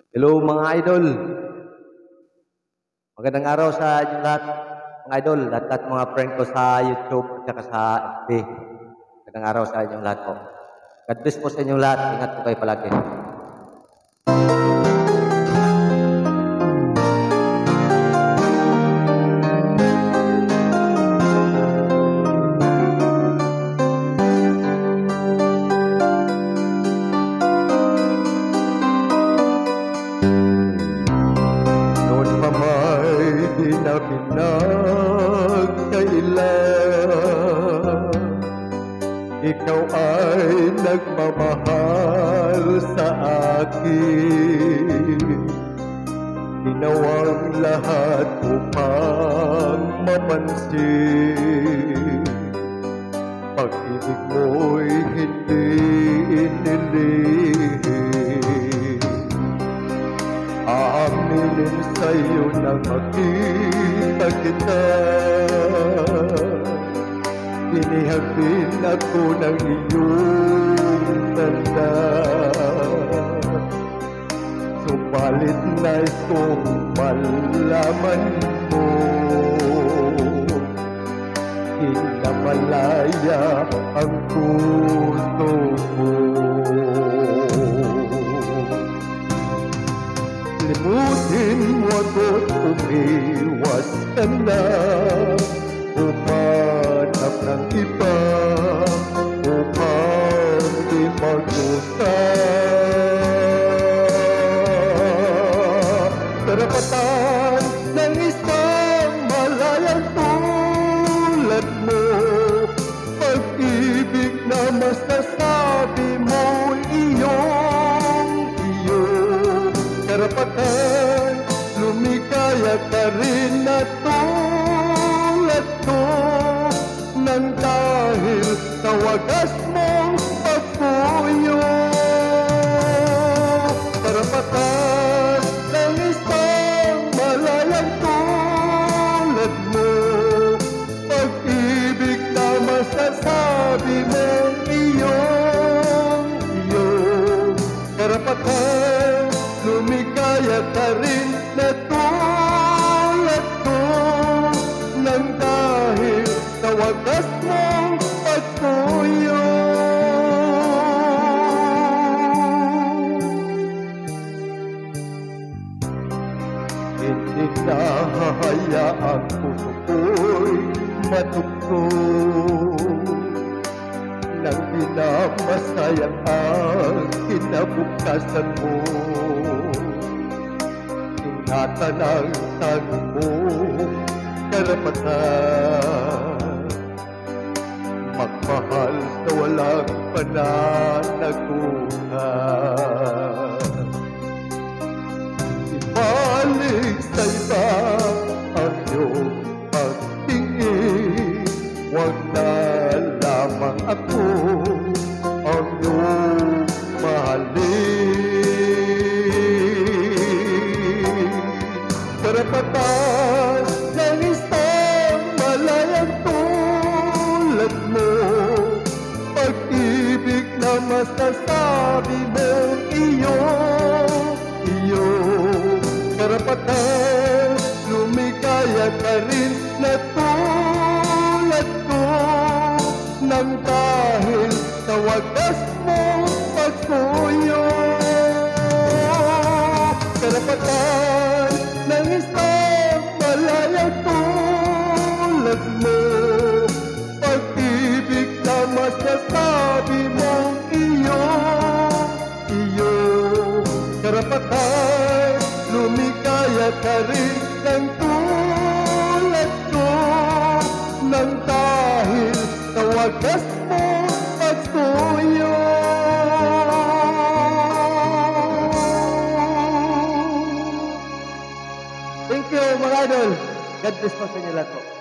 Hello mga idol. Magandang araw sa inyong lahat, mga idol, at mga friend ko sa YouTube at saka sa FB. Magandang araw sa inyong lahat po. God bless po sa inyong lahat. Ingat po kayo palagi. Noon pa may di na pinagkailan, ikaw ay nagmamahal sa akin. Ginawang lahat upang mapansin, pag-ibig mo'y hindi inilihim. Aaminin sa'yo nang makita kita, inihabin ako ng iyong tanda. Subalit nais kong malaman mo, hinamalaya ang puso mo. Limutin mo ako't umiwas ka na, humanap ng iba upang di mag-usap. Karapatan ng isang malayang tulad mo, pag-ibig na masasabi mo iyong iyo. Karapatan, lumikaya ka rin na tulad ko, nang dahil sa wagas mong pagpuyo. Karapatan ng isang malayang tulad mo, pag-ibig na masasabi mong iyong iyo. Karapatan, lumikaya ka rin na tulad ko, nang dahil sa wagas mong pagpuyo. Hindi na hahayaan puso ko'y matukso, nang pinamasayang ang kinabukasan mo. Ingatan ang tanong mo, karapatan, magmahal sa walang pananagutan. Ibalik sa iba ang iyong pagtingin, huwag na lamang ako ang iyong mahalin. Karapatan ng isang malayang tulad mo, pag-ibig na masasabi mong iyo. Karapatan, lumikaya ka rin na tulad ko, nang dahil sa wagas mong pagpuyo. Karapatan ng isang malayang tulad mo, pag-ibig na masasabi mong iyo. Karapatan, lumikaya ka rin ng tulad ko, nang dahil sa wagas mong pagpuyo. Thank you mga idol. God bless po sa inyo lahat po.